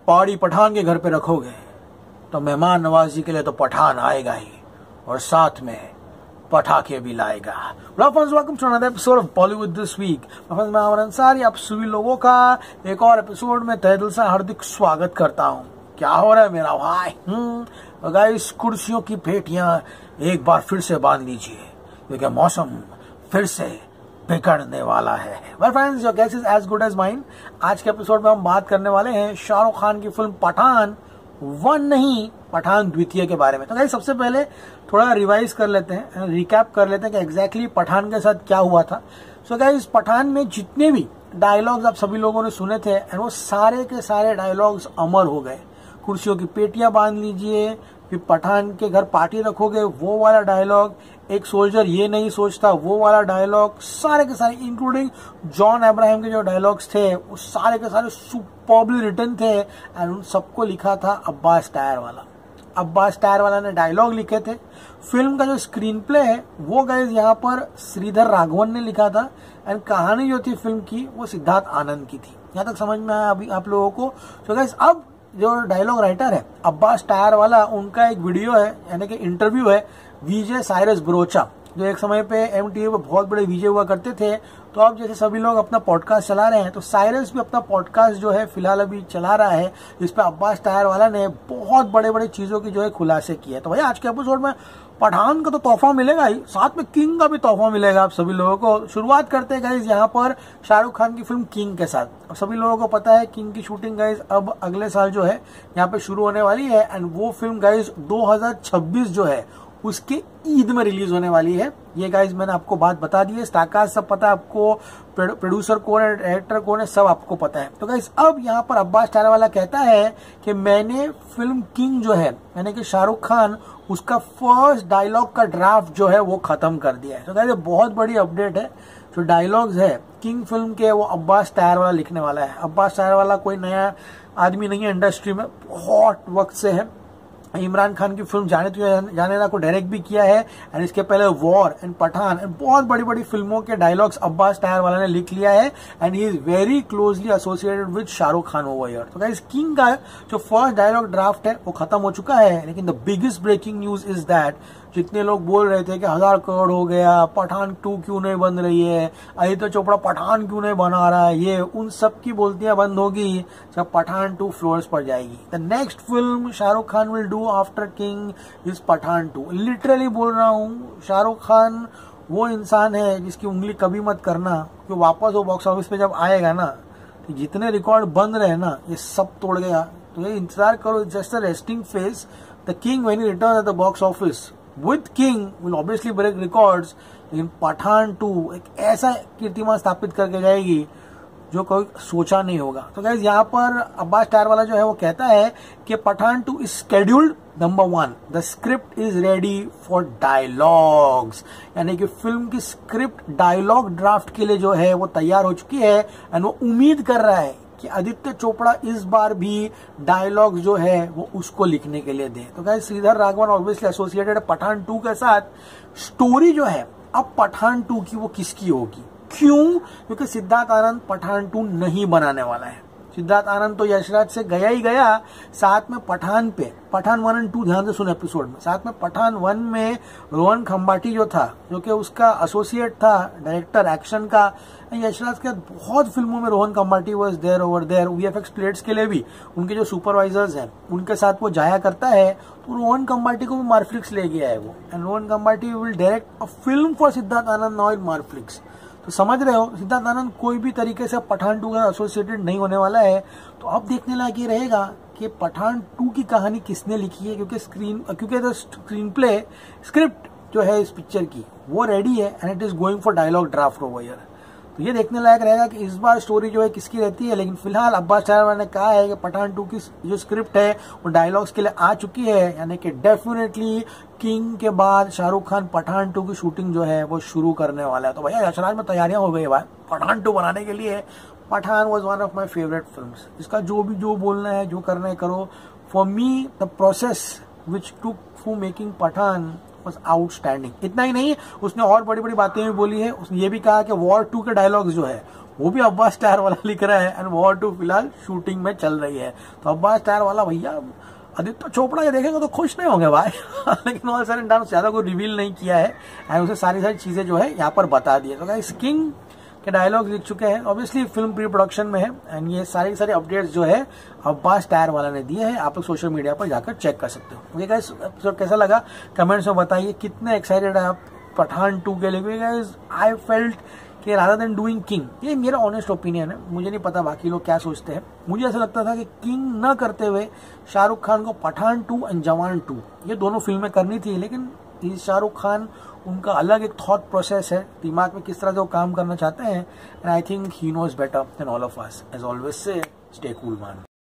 पहाड़ी पठान के घर पे रखोगे तो मेहमान नवाजी के लिए तो पठान आएगा ही, और साथ में पटाखे भी लाएगा। Welcome to another episode of Bollywood this week. मैं अमर अंसारी आप सभी लोगों का एक और एपिसोड में तहे दिल से हार्दिक स्वागत करता हूँ। क्या हो रहा है मेरा भाई? गाइस, कुर्सियों की पेटियां एक बार फिर से बांध लीजिए क्योंकि मौसम फिर से बिगड़ने वाला है। Well friends, your guess is as good as mine. आज के एपिसोड में हम बात करने वाले हैं शाहरुख खान की फिल्म पठान 1 नहीं, पठान द्वितीय के बारे में। तो गाइस, सबसे पहले थोड़ा रिवाइज कर लेते हैं, रिकैप कर लेते हैं कि एग्जैक्टली पठान के साथ क्या हुआ था। सो गाइस, पठान में जितने भी डायलॉग्स आप सभी लोगों ने सुने थे एंड वो सारे के सारे डायलॉग्स अमर हो गए। कुर्सियों की पेटियां बांध लीजिए, फिर पठान के घर पार्टी रखोगे वो वाला डायलॉग, एक सोल्जर ये नहीं सोचता वो वाला डायलॉग, सारे के सारे इंक्लूडिंग जॉन अब्राहम के जो डायलॉग्स थे वो सारे के सारे सुपर्बली रिटन थे एंड उन सबको लिखा था अब्बास टायर वाला। अब्बास टायर वाला ने डायलॉग लिखे थे। फिल्म का जो स्क्रीन प्ले है वो गाइस यहाँ पर श्रीधर राघवन ने लिखा था एंड कहानी जो थी फिल्म की वो सिद्धार्थ आनंद की थी। यहाँ तक समझ में आया अभी आप लोगों को? तो गाइस, अब जो डायलॉग राइटर है अब्बास टायर वाला, उनका एक वीडियो है यानी कि इंटरव्यू है विजय साइरस ब्रोचा, जो एक समय पे MTV पे बहुत बड़े विजय हुआ करते थे। तो अब जैसे सभी लोग अपना पॉडकास्ट चला रहे हैं तो साइरस भी अपना पॉडकास्ट जो है फिलहाल अभी चला रहा है, जिसपे अब्बास टायर वाला ने बहुत बड़े बड़े चीजों की जो है खुलासे किए। तो भाई आज के एपिसोड में पठान का तो तोहफा मिलेगा ही, साथ में किंग का भी तोहफा मिलेगा आप सभी लोगों को। शुरुआत करते हैं गाइस यहाँ पर शाहरुख खान की फिल्म किंग के साथ। अब सभी लोगों को पता है किंग की शूटिंग गाइस अब अगले साल जो है यहाँ पे शुरू होने वाली है एंड वो फिल्म गाइस 2026 जो है उसके ईद में रिलीज होने वाली है। ये गाइस मैंने आपको बात बता दी है, स्टारकास्ट सब पता है आपको, प्रोड्यूसर कौन है, डायरेक्टर कौन है, सब आपको पता है। तो गाइस अब यहाँ पर अब्बास टायर वाला कहता है कि मैंने फिल्म किंग जो है यानी कि शाहरुख खान उसका फर्स्ट डायलॉग का ड्राफ्ट जो है वो खत्म कर दिया है। तो गाइस बहुत बड़ी अपडेट है। जो डायलॉग्स है किंग फिल्म के वो अब्बास टायर वाला लिखने वाला है। अब्बास टायर वाला कोई नया आदमी नहीं है इंडस्ट्री में, बहुत वक्त से है। इमरान खान की फिल्म जाने ना को डायरेक्ट भी किया है एंड इसके पहले वॉर एंड पठान एंड बहुत बड़ी बड़ी फिल्मों के डायलॉग्स अब्बास टायर वाला ने लिख लिया है and he is very closely associated with Shahrukh Khan over here. तो गाइस किंग का जो फर्स्ट डायलॉग ड्राफ्ट है वो खत्म हो चुका है, लेकिन the biggest breaking news is that जितने लोग बोल रहे थे कि 1000 करोड़ हो गया, पठान 2 क्यों नहीं बन रही है, आदित्य चोपड़ा पठान क्यों नहीं बना रहा है, ये उन सब की बोलतियां बंद होगी जब पठान 2 फ्लोर्स पर जाएगी। The next film Shahrukh Khan will do after King is Pathaan 2। Literally बोल रहा हूँ, शाहरुख खान वो इंसान है जिसकी उंगली कभी मत करना, कि वापस वो बॉक्स ऑफिस पे जब आएगा ना तो जितने रिकॉर्ड बंद रहे ना ये सब तोड़ गया। तो ये इंतजार करो, just a resting face. The king when he return at the box office with King will obviously break records, लेकिन पठान 2 एक ऐसा कीर्तिमान स्थापित करके जाएगी जो कोई सोचा नहीं होगा। तो गाइस यहाँ पर अब्बास टायर वाला जो है वो कहता है कि Pathaan 2 is scheduled, number 1 the script is ready for dialogues, यानी कि फिल्म की स्क्रिप्ट डायलॉग ड्राफ्ट के लिए जो है वो तैयार हो चुकी है एंड वो उम्मीद कर रहा है कि आदित्य चोपड़ा इस बार भी डायलॉग जो है वो उसको लिखने के लिए दे। तो guys Sridhar Raghavan obviously associated है पठान 2 के साथ। स्टोरी जो है अब पठान 2 की वो किसकी होगी? क्यों? क्योंकि सिद्धार्थ आनंद पठान 2 नहीं बनाने वाला है। सिद्धार्थ आनंद तो यशराज से गया ही गया, साथ में पठान 1 और 2 ध्यान से सुन एपिसोड में, साथ में पठान 1 में रोहन खंबाटी जो था, जो कि उसका एसोसिएट था डायरेक्टर एक्शन का। यशराज के बहुत फिल्मों में Rohan Khambati was there over there. VFX plates के लिए भी उनके जो सुपरवाइजर्स हैं उनके साथ वो जाया करता है। तो रोहन खंबाटी को भी मार्फ्लिक्स ले गया है वो, and Rohan Khambati will direct a film for Siddharth Anand now in Marflix. तो समझ रहे हो, सिद्धार्थ आनंद कोई भी तरीके से पठान 2 का एसोसिएटेड नहीं होने वाला है। तो अब देखने लायक ये रहेगा कि पठान 2 की कहानी किसने लिखी है, क्योंकि स्क्रीन प्ले स्क्रिप्ट जो है इस पिक्चर की वो रेडी है and it is going for dialogue draft over here. तो ये देखने लायक रहेगा कि इस बार स्टोरी जो है किसकी रहती है। लेकिन फिलहाल अब्बास टायर ने कहा है कि पठान 2 की जो स्क्रिप्ट है वो डायलॉग्स के लिए आ चुकी है, यानी कि डेफिनेटली किंग के बाद शाहरुख खान पठान 2 की शूटिंग जो है वो शुरू करने वाला है। तो भैया यशराज में तैयारियां हो गई भाई पठान 2 बनाने के लिए। Pathaan was one of my favourite film. इसका जो बोलना है, जो करना है करो। For me the process which took for making Pathaan was outstanding. इतना ही नहीं, उसने और बड़ी बड़ी बातें भी बोली है। उसने ये भी कहा कि वॉर 2 के डायलॉग्स जो है वो भी अब्बास टायर वाला लिख रहा है एंड वॉर 2 फिलहाल शूटिंग में चल रही है। तो अब्बास टायर वाला भैया आदित्य चोपड़ा ये देखेगा तो खुश नहीं होंगे भाई लेकिन ऑल सर डांस ज्यादा कोई रिवील नहीं किया है एंड उसे सारी चीजें जो है यहाँ पर बता दी है। तो गाइस किंग के डायलॉग लिख चुके हैं, ऑब्वियसली फिल्म प्री प्रोडक्शन में है एंड ये सारी अपडेट्स जो है अब्बास टायर वाला ने दिए हैं। आप लोग सोशल मीडिया पर जाकर चेक कर सकते हो। ओके गाइस, एपिसोड कैसा लगा कमेंट्स में बताइए। कितने एक्साइटेड है आप पठान 2 के लिए? गाइस आई फेल्ट कि रादर देन डूइंग किंग, ये मेरा ऑनेस्ट ओपिनियन है, मुझे नहीं पता बाकी लोग क्या सोचते हैं, मुझे ऐसा लगता था कि किंग न करते हुए शाहरुख खान को पठान 2 एंड जवान 2 ये दोनों फिल्में करनी थी। लेकिन शाहरुख खान उनका अलग एक थॉट प्रोसेस है, दिमाग में किस तरह से वो काम करना चाहते हैं and I think he knows better than all of us. As always say stay cool man.